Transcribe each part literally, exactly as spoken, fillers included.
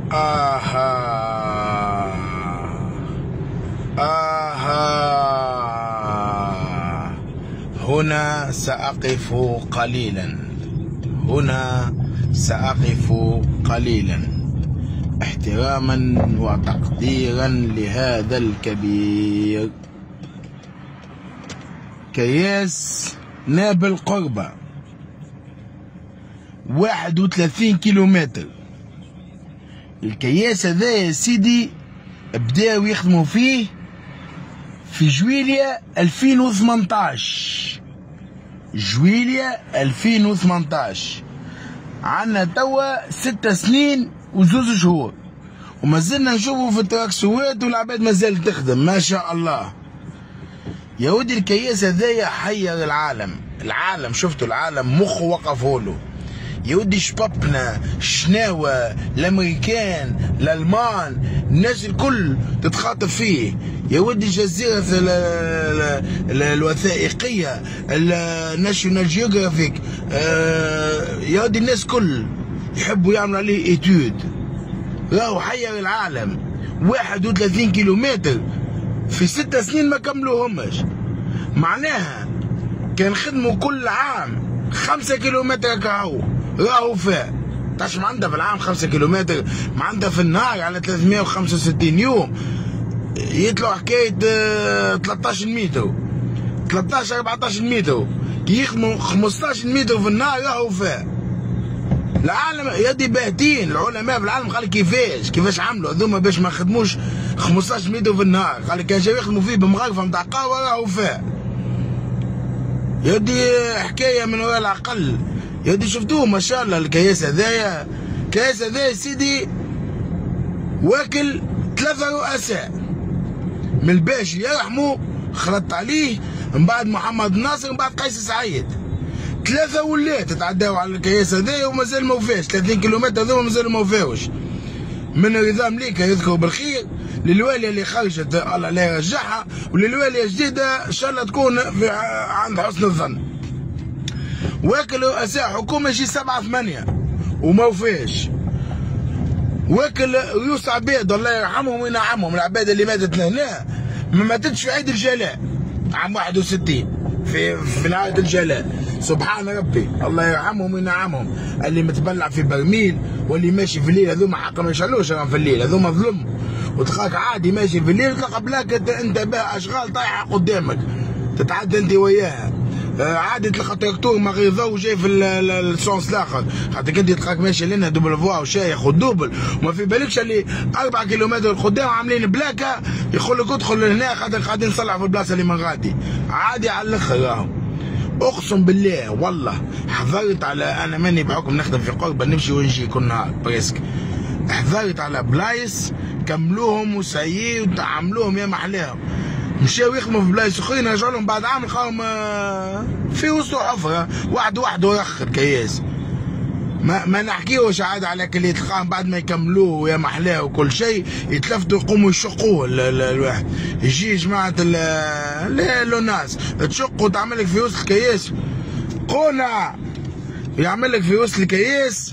آها آها هنا سأقف قليلا، هنا سأقف قليلا احتراما وتقديرا لهذا الكبير. كياس نابل قربة واحد وثلاثين كيلومتر. الكياس هذا يا سيدي بداو يخدموا فيه في جويلية ألفين وثمنطاش، جويلية ألفين وثمنطاش. عنا توا ستة سنين وزوز شهور وما زلنا نشوفوا في التراكسوات والعباد مازال تخدم ما شاء الله. يا ودي الكياس هذايا حير العالم، العالم شفتوا العالم مخه وقفوا له. يا ودي شبابنا الشناوة الامريكان الالمان الناس الكل تتخاطب فيه. يا ودي جزيرة الوثائقية الناشيونال جيوغرافيك، يا ودي الناس كل يحبوا يعملوا عليه ايتود. راهو حير العالم. واحد وثلاثين كيلومتر في ستة سنين ما كملوهمش. معناها كان خدموا كل عام خمسة كيلومتر كهو. راهو فاء تعرفش ما عندها في العام خمسة كيلومتر، ما عندها في النهار على ثلاثمائة وخمسة وستين يوم يطلعوا حكاية ثلاثطاش متر ثلاثطاش أربعطاش متر، كي يخدموا خمسطاش متر في النهار. راهو فاء العالم يدي باهتين. العلماء في العالم قال كيفاش كيفاش عملوا هذوما باش ما خدموش خمسطاش متر في النهار. قال كان جاو يخدموا فيه بمغرفة نتاع قهوة. راهو فاء يدي حكاية من وراء العقل. يدي شفتوه ما شاء الله الكياس هذايا. الكياس هذايا سيدي واكل ثلاثة رؤساء من الباشي يرحموا خلطت عليه من بعد محمد ناصر من بعد قيس سعيد. ثلاثة ولات تعداو على الكياس هذايا ومازال ما وفاش. ثلاثين كيلومتر هذوما مازال ما وفاوش. من رضا مليكة يذكر بالخير للوالية اللي خرجت الله لا يرجعها، وللوالية الجديدة ان شاء الله تكون في عند حسن الظن. واكل رؤساء حكومة شي سبعة ثمانية وما وفاش. واكل رؤوس عباد الله يرحمهم وينعمهم. العباد اللي ماتت هنا ما ماتتش في عيد الجلاء عام واحد وستين في في نهاية الجلاء. سبحان ربي الله يرحمهم وينعمهم. اللي متبلع في برميل واللي ماشي في الليل هذوما حق ما يشعلوش في الليل هذوما ظلم. وتلقاك عادي ماشي في الليل تلقى بلاك انت بها اشغال طايحه قدامك تتعدى انت وياها. عادي تلقى تراكتور ما غير ضو جاي في السونس الاخر، خاطر كنت تلقاك ماشي لنا دوبل فوا وشايخ والدوبل وما في بالكش اللي أربعة كيلومتر قدام عاملين بلاكه يقول لك ادخل لهنا خاطر قاعدين نصلحوا في البلاصه اللي من غادي. عادي على الاخر راهو. اقسم بالله والله حضرت على انا ماني بحكم نخدم في قربه نمشي ونجي كل نهار بريسك. حضرت على بلايص كملوهم وسيي وتعاملوهم يا محلاهم. مشاو يخدموا في بلايص اخرين رجعوا لهم بعد عام لقاهم في وسطه حفره واحد واحد ورخ الكياس. ما ما نحكيوش عاد على اللي تلقاهم بعد ما يكملوه يا محلاه وكل شيء يتلفتوا يقوموا يشقوه الواحد. يجي جماعه الناس تشق وتعمل لك في وسط الكياس قونا يعمل لك في وسط الكياس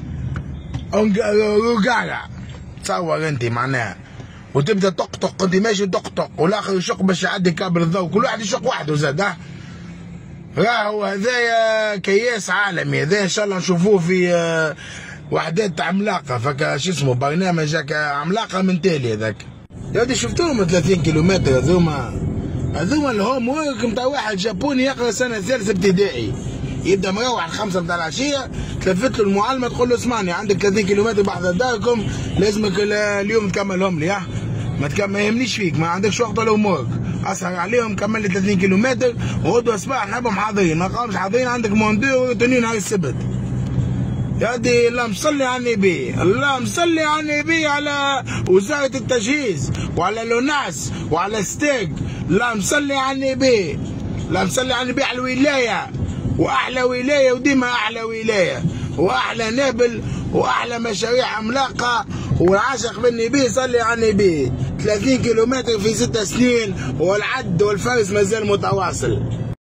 رقاقع. تصور انت معناها وتبدا تقطق انت ماشي تقطق والاخر يشق باش يعدي كابل الضوء كل واحد يشق وحده زاد. ها راهو هذايا كياس عالمي. هذا ان شاء الله نشوفوه في وحدات عملاقه فك شو اسمه برنامج عملاقه من تالي هذاك. يا ودي شفتوهم ثلاثين كيلومتر هذوما هذوما الهوم ورك نتاع واحد جابوني يقرا سنه ثالثه ابتدائي. يبدا مروح الخمسه نتاع العشيه تلفت له المعلمه تقول له اسمعني عندك ثلاثين كيلومتر بحذا داركم لازمك اليوم تكملهم لي. ها ما تكمل ما يهمنيش فيك ما عندكش وقت ولا امورك اسهر عليهم كمل لي ثلاثين كيلومتر وغدوه صباح نحبهم حاضرين ما قامش حاضرين عندك موندو وتنين نهار السبت. يا دي اللهم صل على النبي اللهم صل على النبي على وزاره التجهيز وعلى لوناس وعلى ستيك. اللهم صل على النبي اللهم صل على النبي على الولايه واحلى ولايه وديما احلى ولايه واحلى نابل واحلى مشاريع عملاقه والعاشق بالنبي صلي على النبي. ثلاثين كيلومتر في ست سنين والعد والفرز مازال متواصل.